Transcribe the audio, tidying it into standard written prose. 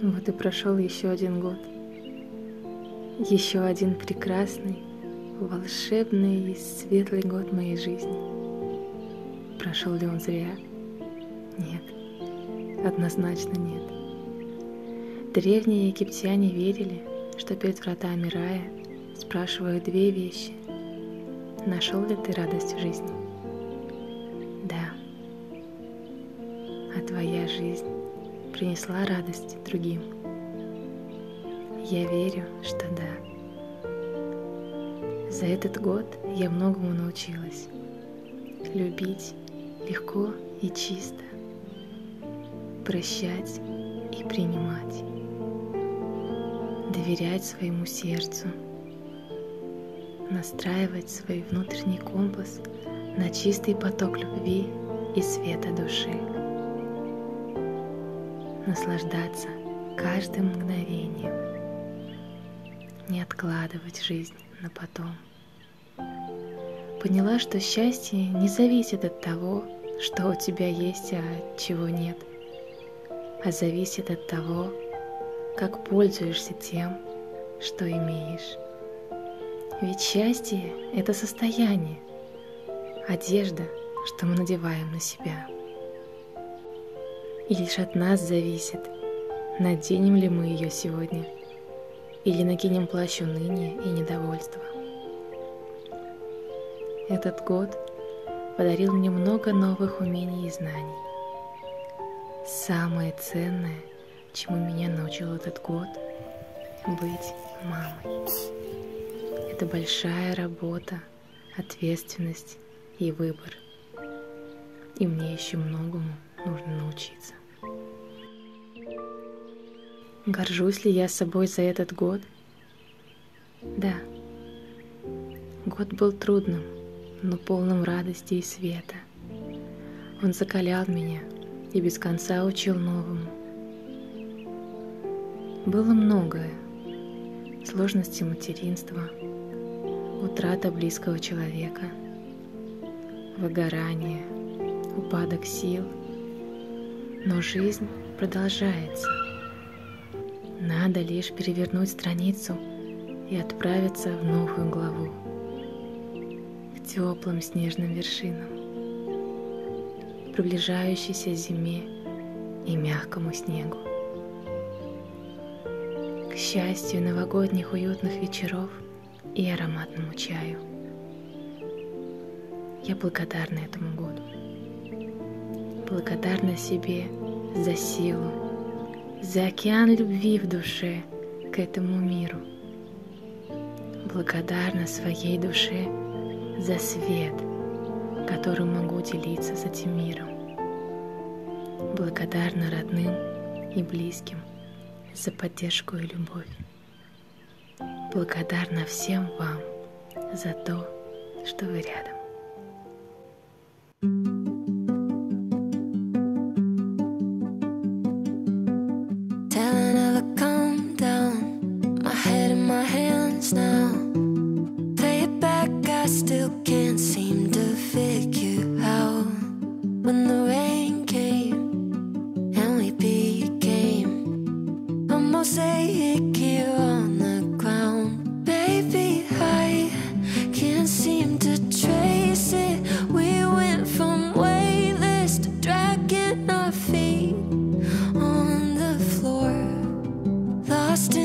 Вот и прошел еще один год. Еще один прекрасный, волшебный и светлый год моей жизни. Прошел ли он зря? Нет, однозначно нет. Древние египтяне верили, что перед вратами рая спрашивают две вещи. Нашел ли ты радость в жизни? Да. А твоя жизнь принесла радость другим? Я верю, что да. За этот год я многому научилась. Любить легко и чисто. Прощать и принимать. Доверять своему сердцу. Настраивать свой внутренний компас на чистый поток любви и света души. Наслаждаться каждым мгновением. Не откладывать жизнь на потом. Поняла, что счастье не зависит от того, что у тебя есть, а чего нет, а зависит от того, как пользуешься тем, что имеешь. Ведь счастье — это состояние, одежда, что мы надеваем на себя. И лишь от нас зависит, наденем ли мы ее сегодня или накинем плащ уныния и недовольства. Этот год подарил мне много новых умений и знаний. Самое ценное, чему меня научил этот год — быть мамой. Это большая работа, ответственность и выбор. И мне еще многому нужно научиться. Горжусь ли я собой за этот год? Да. Год был трудным, но полным радости и света. Он закалял меня и без конца учил новому. Было многое. Сложности материнства, утрата близкого человека, выгорание, упадок сил. Но жизнь продолжается. Надо лишь перевернуть страницу и отправиться в новую главу, к теплым снежным вершинам, приближающейся зиме и мягкому снегу, к счастью новогодних уютных вечеров и ароматному чаю. Я благодарна этому году, благодарна себе за силу, за океан любви в душе к этому миру. Благодарна своей душе за свет, которым могу делиться с этим миром. Благодарна родным и близким за поддержку и любовь. Благодарна всем вам за то, что вы рядом. Lost